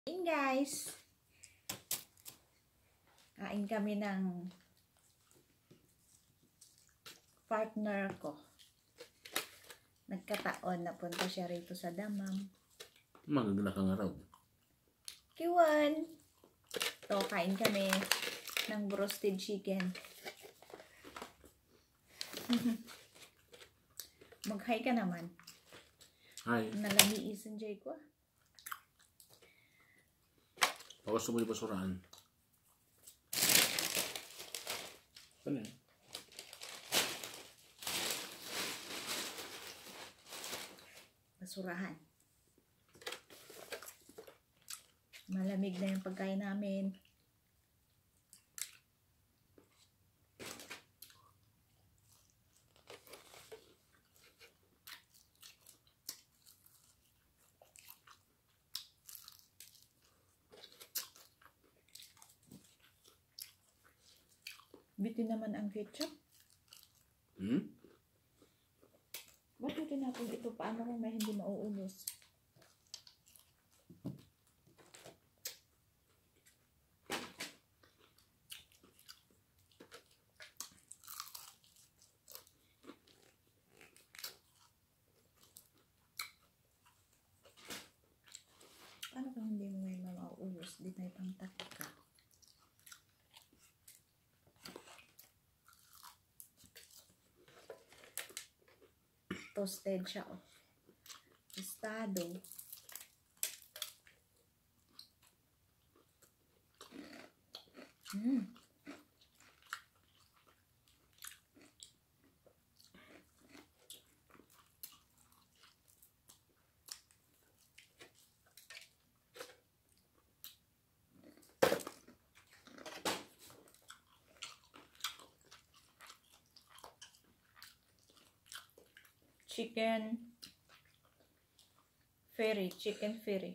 Hey guys, kain kami ng partner ko. Nagkataon na punta siya rito sa Damam. Magagana ka nga raw. Kiwan! To, kain kami ng roasted chicken. Mag-hi ka naman. Hi. Nalami isan jay ko. Bawas mo yung basurahan. Ano yun? Basurahan. Malamig na yung pagkain namin. Bitin naman ang ketchup. Ba't bitin natin ito? Paano kung may hindi mauulos? Paano kung hindi mo may mauulos? Di tayo pang takika. Toasted siya, oh. Tostado. Chicken fairy.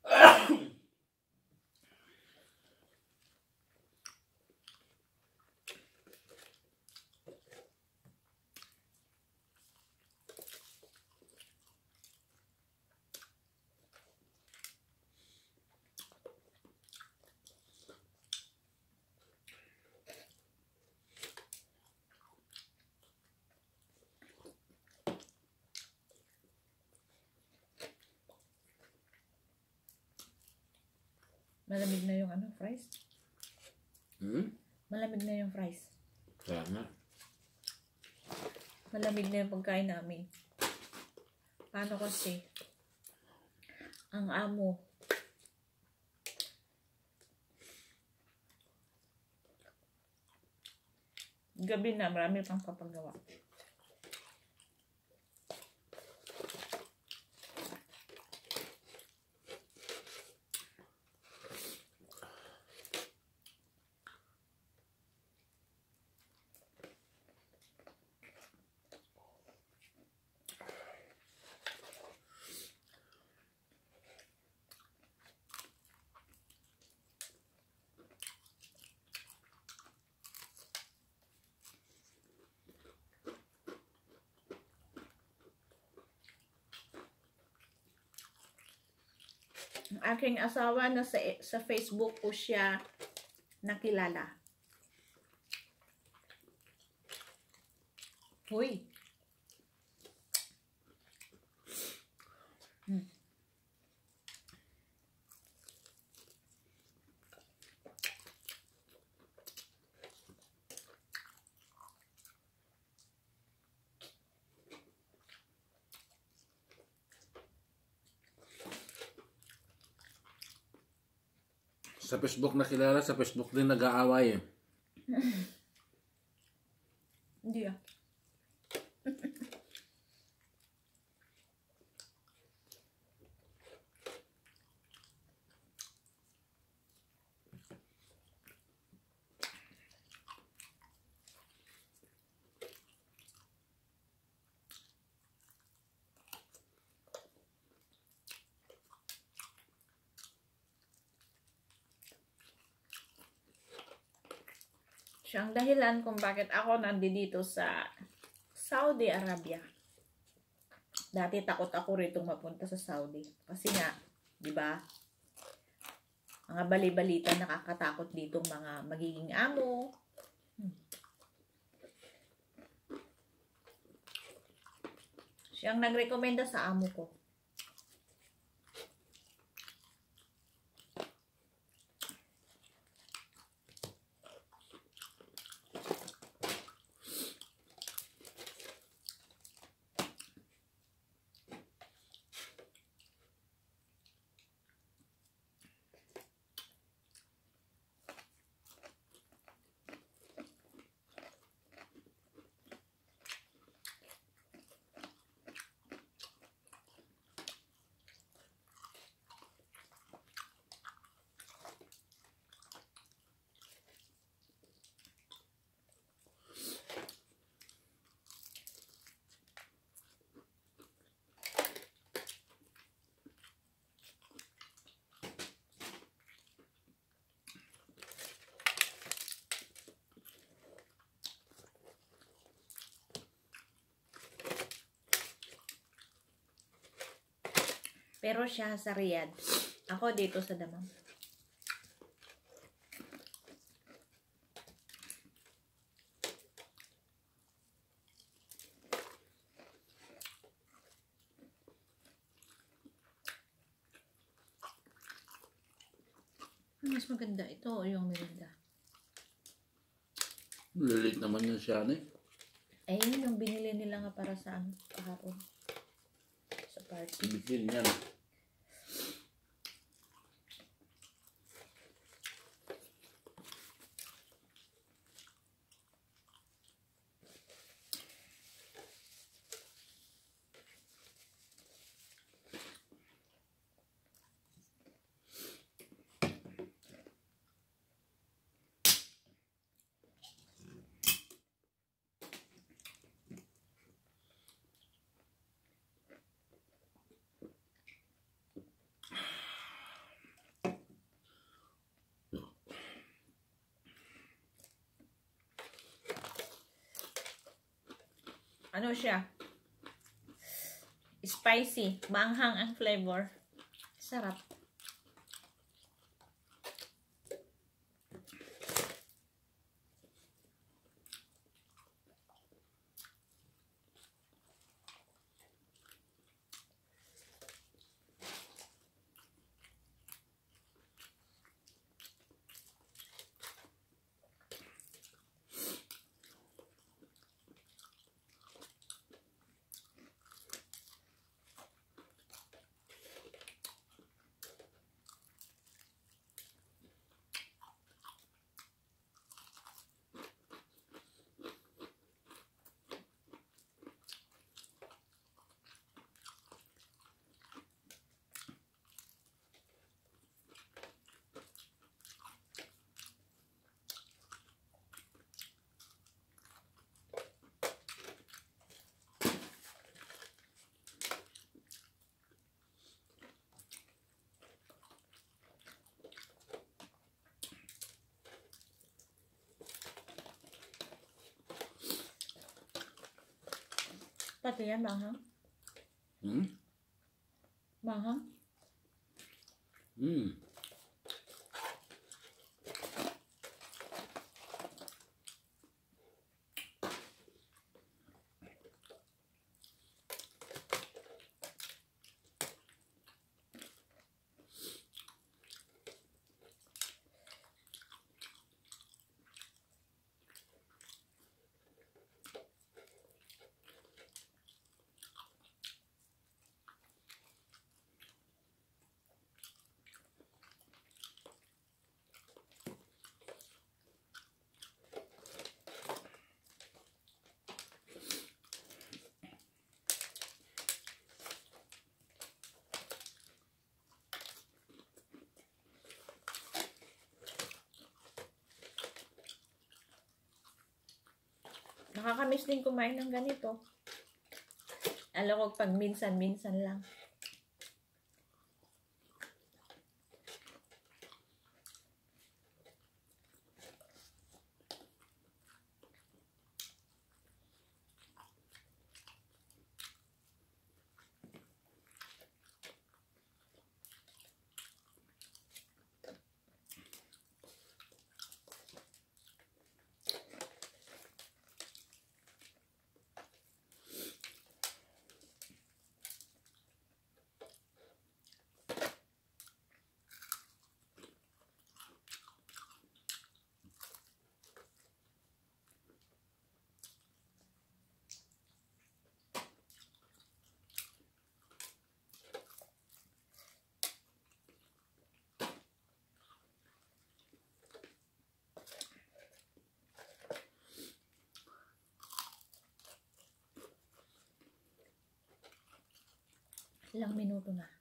Malamig na yung fries. Malamig na yung fries. Kaya nga. Malamig na yung pagkain namin. Paano kasi? Ang amo. Gabi na, marami pang papagawa. Ang aking asawa na sa Facebook ko siya nakilala. Hoy. Sa Facebook nakilala, sa Facebook din nag-aaway eh. Hindi ah. Siya ang dahilan kung bakit ako nandito sa Saudi Arabia. Dati takot ako rito mapunta sa Saudi. Kasi nga, di ba? mga bali-balita nakakatakot ditong mga magiging amo. Siyang nagrekomenda sa amo ko. Pero siya sa Riyadh. Ako dito sa Damam. Mas maganda ito o yung merinda? Lilit naman yun siya, eh. Eh, yun yung binili nila nga para sa kahapon. Sa party. Bitin yan. Ano siya? Spicy. Maanghang ang flavor. Sarap. Pati yan, mahang. Mahang. Nakakamiss din kumain ng ganito. Alam ko pag minsan-minsan lang. Ilang minuto na.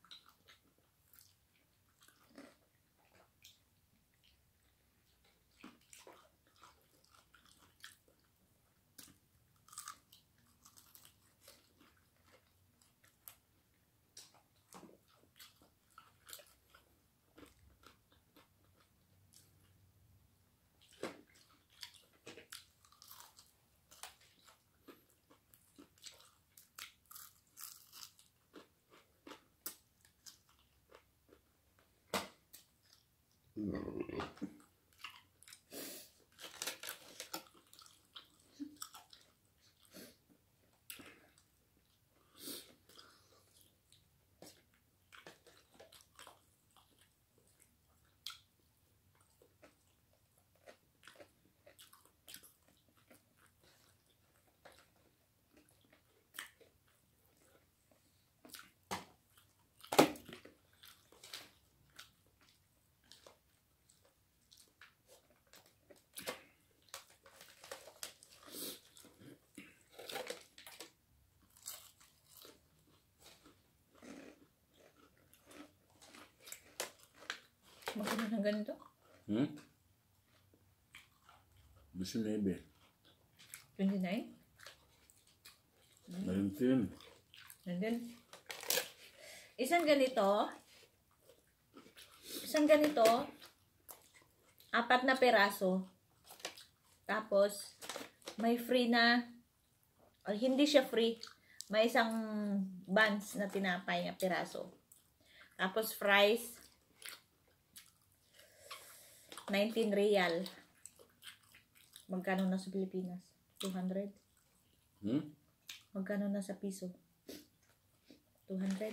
Magkano ng ganito? 19. 29? 19. And then, isang ganito, 4 na peraso. Tapos, may free na, o hindi siya free, may isang buns na tinapay na peraso. Tapos, fries, 19 real. Magkano na sa Pilipinas? 200? Magkano na sa piso? 200?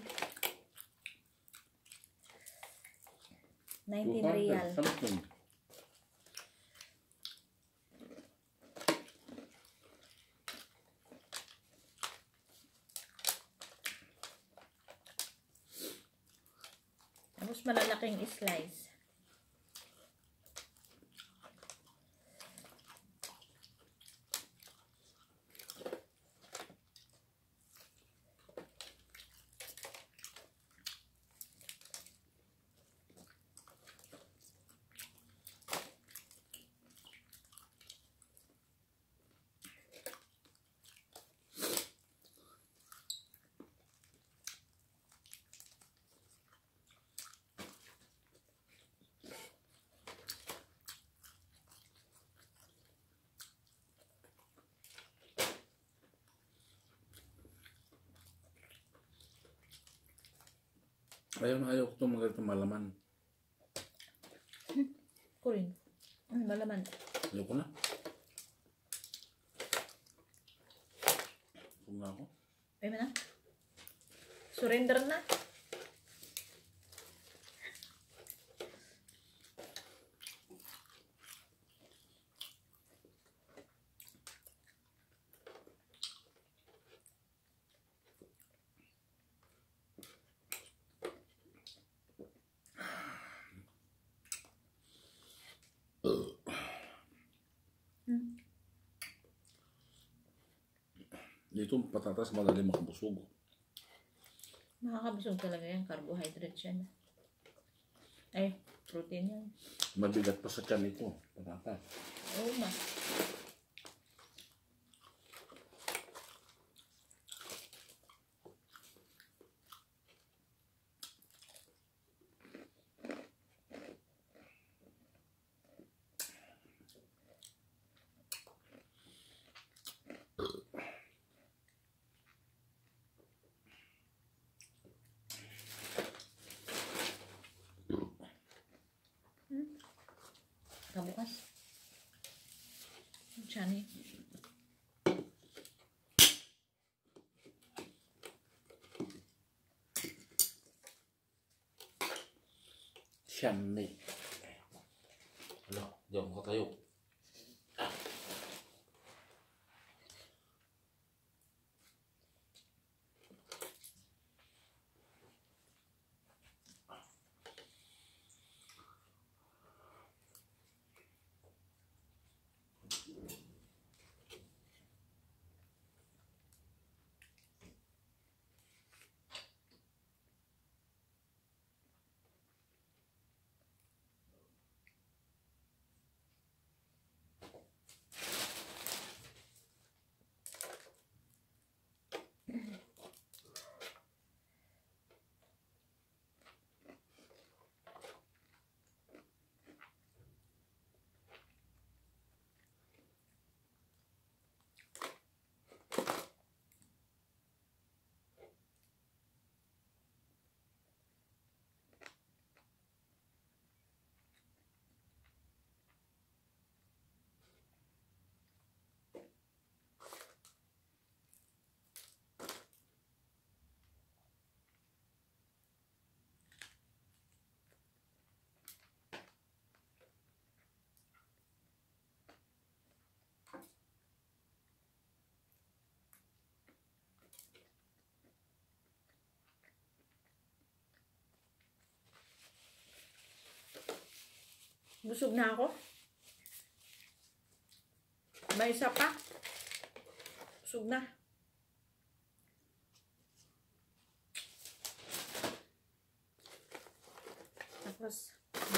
19 real. Something. Tapos malalaking slice. Ayaw ko itong mga itong malaman. Kurin. Malaman. Ayaw ko na. Kung na ako. Ayaw mo na? Surrender na. Dito patatas madali makabusog. Makakabusog talaga yan. Carbohydrates yan. Ay, protein yan. Mabigat pa sa tiyan ito. Patatas. Oo ma. Kabukas. Chani. Chani. Wala, di ako makatayo. Busog na ako. May isa pa. Busog na. Tapos,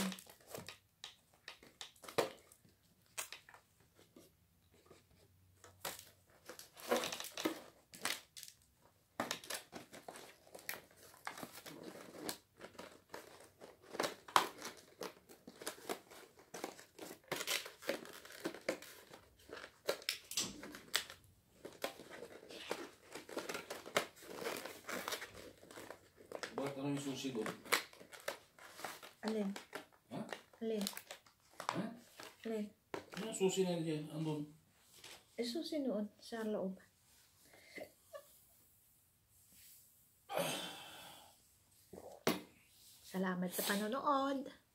Bakit ano yung susi doon? alin? Ha? Alin? Ha? Alin? Ano yung susi na yan? Andun? Susi noon sa loob. Salamat sa panonood.